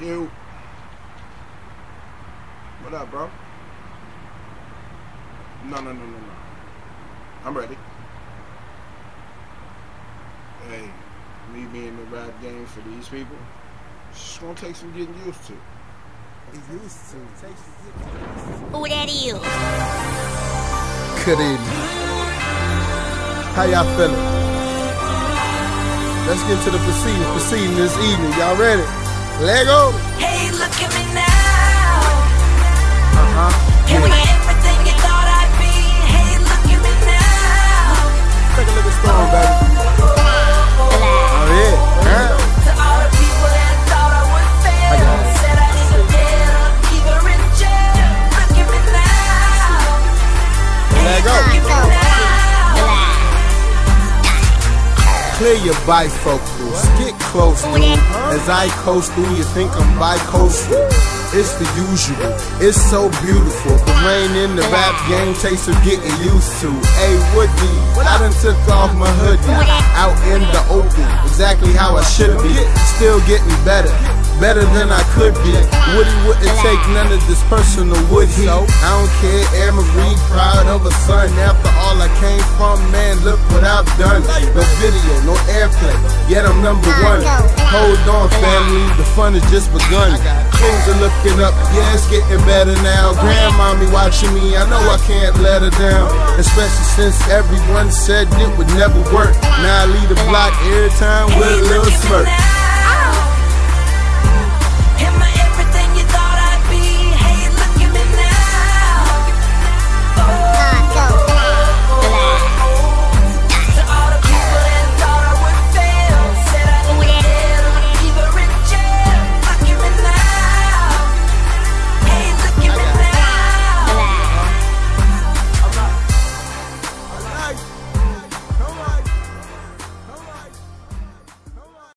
Yo. What up, bro? No. I'm ready. Hey, me being in the rap game for these people, it's just gonna take some getting used to. Who that is? Good evening. How y'all feeling? Let's get to the proceeding this evening. Y'all ready? Lego. Hey, look at me now. Give Am me. I everything you thought I'd be? Hey, look at me now. Take a look at Storm, baby. Oh yeah. To all the people that thought I would fail, said I either dead or either in jail. Look at me now. Hey, Lego. look at me now. Clear your bifocals, get close to me. As I coast through, you think I'm bi-coastal. It's the usual, it's so beautiful. The rain in the rap game takes of getting used to. Hey Woody, I done took off my hoodie. Out in the open, exactly how I should be. Still getting better than I could be. Woody wouldn't take none of this personal, would he? I don't care, Air Marie, proud of a son. After all I came from, man, look what I've done. No video, no airplay, yet I'm number one. Hold on, family, the fun has just begun. Things are looking up, yeah, it's getting better now. Grandmommy watching me, I know I can't let her down. Especially since everyone said it would never work. Now I leave the block every time with a little smirk.